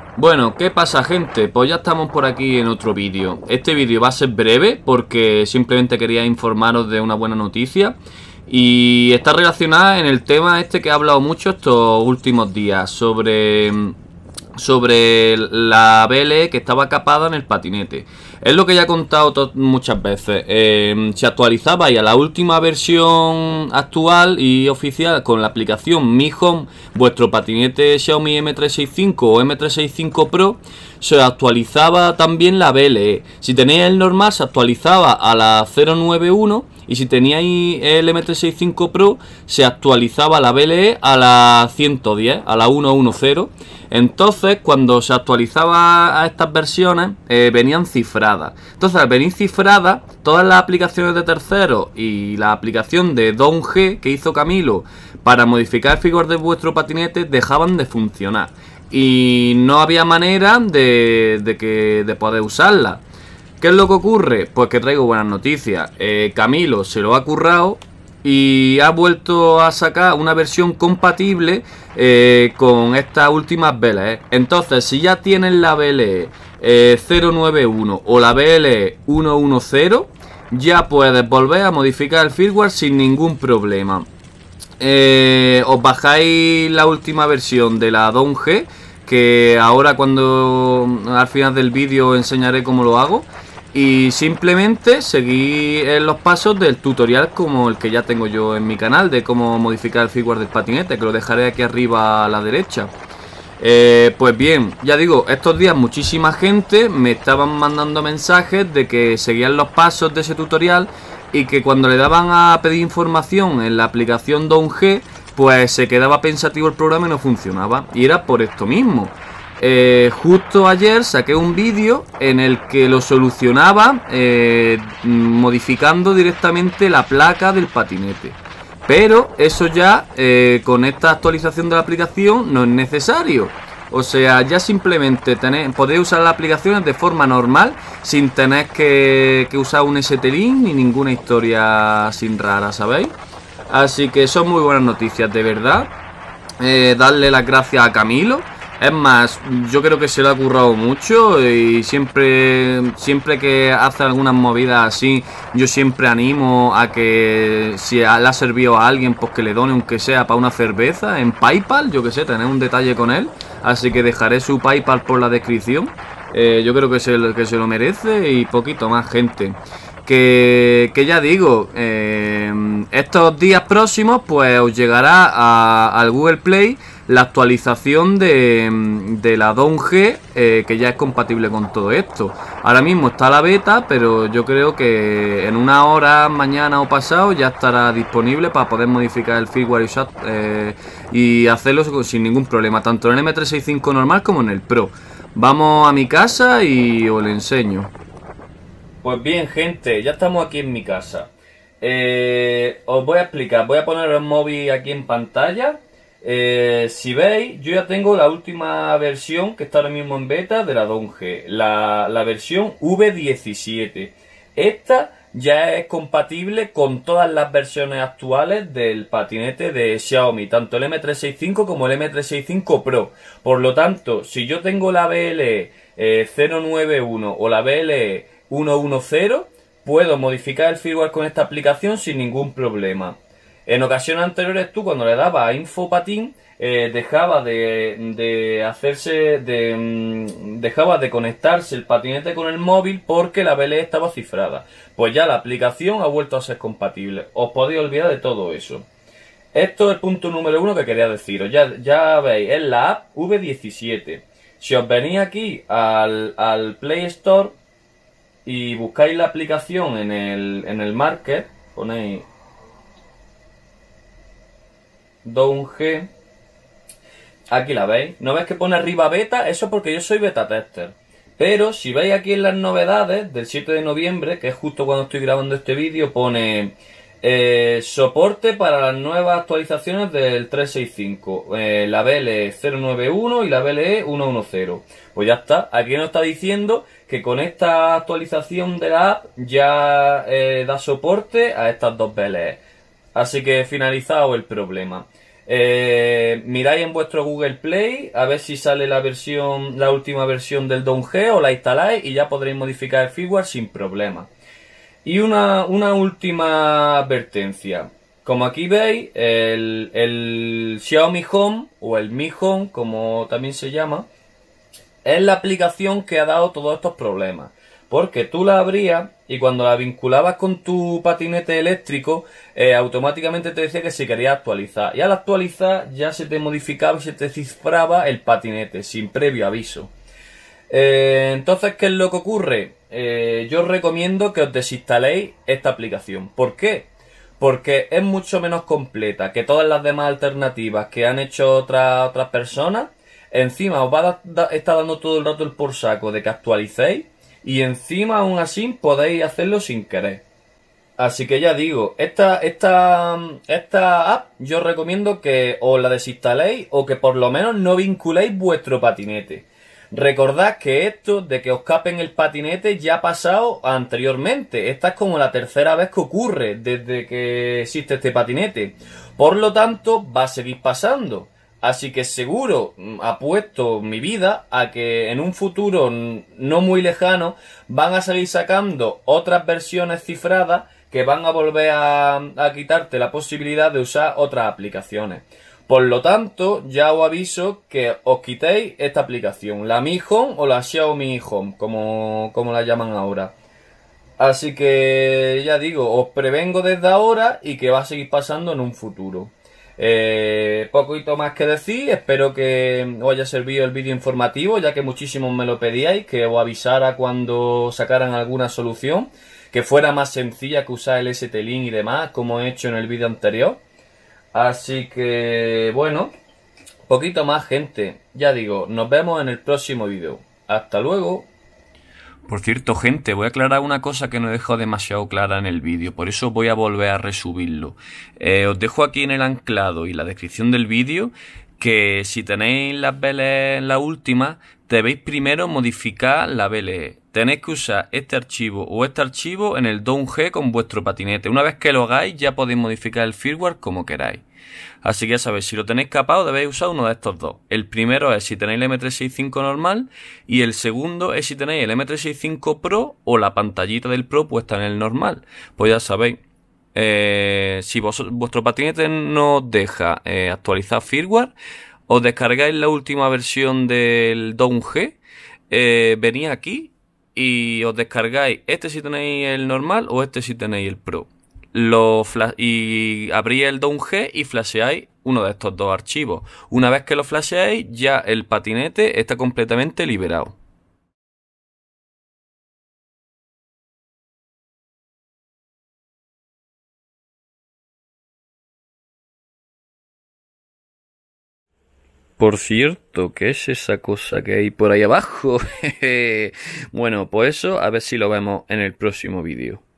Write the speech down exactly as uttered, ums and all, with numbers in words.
Bueno, ¿qué pasa, gente? Pues ya estamos por aquí en otro vídeo. Este vídeo va a ser breve porque simplemente quería informaros de una buena noticia y está relacionada en el tema este que he hablado mucho estos últimos días sobre, sobre la B L E que estaba capada en el patinete. Es lo que ya he contado muchas veces. Eh, se actualizaba y a la última versión actual y oficial con la aplicación Mi Home, vuestro patinete Xiaomi M trescientos sesenta y cinco o M trescientos sesenta y cinco Pro, se actualizaba también la B L E. Si tenéis el normal se actualizaba a la cero noventa y uno y si teníais el M trescientos sesenta y cinco Pro se actualizaba la B L E a la ciento diez, a la ciento diez. Entonces cuando se actualizaba a estas versiones eh, venían cifradas. Entonces al venir cifradas, todas las aplicaciones de terceros y la aplicación de Dawn G que hizo Camilo para modificar el firmware de vuestro patinete dejaban de funcionar y no había manera de, de, que, de poder usarla. ¿Qué es lo que ocurre? Pues que traigo buenas noticias. eh, Camilo se lo ha currado y ha vuelto a sacar una versión compatible eh, con estas últimas B L E. Entonces, si ya tienes la B L E eh, cero noventa y uno o la B L E ciento diez, ya puedes volver a modificar el firmware sin ningún problema. Eh, os bajáis la última versión de la Dawn G, que ahora cuando al final del vídeo os enseñaré cómo lo hago. Y simplemente seguir los pasos del tutorial como el que ya tengo yo en mi canal de cómo modificar el firmware del patinete, que lo dejaré aquí arriba a la derecha. Eh, pues bien, ya digo, estos días muchísima gente me estaban mandando mensajes de que seguían los pasos de ese tutorial y que cuando le daban a pedir información en la aplicación Dawn G, pues se quedaba pensativo el programa y no funcionaba. Y era por esto mismo. Eh, justo ayer saqué un vídeo en el que lo solucionaba eh, modificando directamente la placa del patinete. Pero eso ya eh, con esta actualización de la aplicación no es necesario. O sea, ya simplemente tenéis, podéis usar las aplicaciones de forma normal sin tener que, que usar un S T-Link ni ninguna historia sin rara, ¿sabéis? Así que son muy buenas noticias, de verdad. Eh, darle las gracias a Camilo. Es más, yo creo que se lo ha currado mucho y siempre, siempre que hace algunas movidas así, yo siempre animo a que si le ha servido a alguien, pues que le done aunque sea para una cerveza en PayPal, yo que sé, tener un detalle con él. Así que dejaré su PayPal por la descripción. Eh, yo creo que se, que se lo merece y poquito más, gente. Que, que ya digo, eh, estos días próximos pues os llegará a, al Google Play la actualización de, de la Dawn G, eh, que ya es compatible con todo esto. Ahora mismo está la beta, pero yo creo que en una hora, mañana o pasado, ya estará disponible para poder modificar el firmware y, usar, eh, y hacerlo sin ningún problema, tanto en el M trescientos sesenta y cinco normal como en el Pro. Vamos a mi casa y os lo enseño. Pues bien, gente, ya estamos aquí en mi casa. Eh, os voy a explicar, voy a poner el móvil aquí en pantalla. Eh, si veis, yo ya tengo la última versión que está ahora mismo en beta de la Dawn G, la, la versión V diecisiete. Esta ya es compatible con todas las versiones actuales del patinete de Xiaomi, tanto el M trescientos sesenta y cinco como el M trescientos sesenta y cinco Pro. Por lo tanto, si yo tengo la B L E eh, cero noventa y uno o la B L E ciento diez, puedo modificar el firmware con esta aplicación sin ningún problema. En ocasiones anteriores tú cuando le dabas a Infopatín eh, dejaba de, de hacerse, de, mm, dejaba de conectarse el patinete con el móvil porque la B L E estaba cifrada. Pues ya la aplicación ha vuelto a ser compatible. Os podéis olvidar de todo eso. Esto es el punto número uno que quería deciros. Ya, ya veis, es la app V diecisiete. Si os venís aquí al, al Play Store y buscáis la aplicación en el, en el Market, ponéis Dawn G, aquí la veis. ¿No veis que pone arriba beta? Eso porque yo soy beta tester. Pero si veis aquí en las novedades del siete de noviembre, que es justo cuando estoy grabando este vídeo, pone eh, soporte para las nuevas actualizaciones del trescientos sesenta y cinco, eh, la B L E cero noventa y uno y la B L E ciento diez. Pues ya está, aquí nos está diciendo que con esta actualización de la app ya eh, da soporte a estas dos B L E. Así que finalizado el problema. Eh, miráis en vuestro Google Play a ver si sale la versión, la última versión del Dawn G, o la instaláis y ya podréis modificar el firmware sin problema. Y una, una última advertencia. Como aquí veis, el, el Xiaomi Home, o el Mi Home, como también se llama, es la aplicación que ha dado todos estos problemas. Porque tú la abrías y cuando la vinculabas con tu patinete eléctrico, eh, automáticamente te decía que si querías actualizar. Y al actualizar ya se te modificaba y se te cifraba el patinete, sin previo aviso. Eh, entonces, ¿qué es lo que ocurre? Eh, yo os recomiendo que os desinstaléis esta aplicación. ¿Por qué? Porque es mucho menos completa que todas las demás alternativas que han hecho otras otras personas. Encima os va a da, estar dando todo el rato el por saco de que actualicéis. Y encima aún así podéis hacerlo sin querer. Así que ya digo, esta, esta, esta app yo os recomiendo que os la desinstaléis o que por lo menos no vinculéis vuestro patinete. Recordad que esto de que os capen el patinete ya ha pasado anteriormente. Esta es como la tercera vez que ocurre desde que existe este patinete. Por lo tanto, va a seguir pasando. Así que seguro apuesto mi vida a que en un futuro no muy lejano van a salir sacando otras versiones cifradas que van a volver a, a quitarte la posibilidad de usar otras aplicaciones. Por lo tanto, ya os aviso que os quitéis esta aplicación, la Mi Home o la Xiaomi Home, como, como la llaman ahora. Así que ya digo, os prevengo desde ahora y que va a seguir pasando en un futuro. Eh, poquito más que decir, espero que os haya servido el vídeo informativo, ya que muchísimos me lo pedíais, que os avisara cuando sacaran alguna solución, que fuera más sencilla que usar el S T-Link y demás, como he hecho en el vídeo anterior. Así que, bueno, poquito más, gente. Ya digo, nos vemos en el próximo vídeo. Hasta luego. Por cierto, gente, voy a aclarar una cosa que no he dejado demasiado clara en el vídeo, por eso voy a volver a resubirlo. Eh, os dejo aquí en el anclado y la descripción del vídeo que si tenéis las B L E en la última, debéis primero modificar la B L E. Tenéis que usar este archivo o este archivo en el Dawn G con vuestro patinete. Una vez que lo hagáis, ya podéis modificar el firmware como queráis. Así que ya sabéis, si lo tenéis capado debéis usar uno de estos dos. El primero es si tenéis el M trescientos sesenta y cinco normal y el segundo es si tenéis el M trescientos sesenta y cinco Pro o la pantallita del Pro puesta en el normal. Pues ya sabéis, eh, si vos, vuestro patinete no os deja eh, actualizar firmware, os descargáis la última versión del Dawn G, eh, venid aquí y os descargáis este si tenéis el normal o este si tenéis el Pro. Lo y abrís el Dawn G y flasheáis uno de estos dos archivos. Una vez que lo flasheáis, ya el patinete está completamente liberado. Por cierto, ¿qué es esa cosa que hay por ahí abajo? Bueno, pues eso, a ver si lo vemos en el próximo vídeo.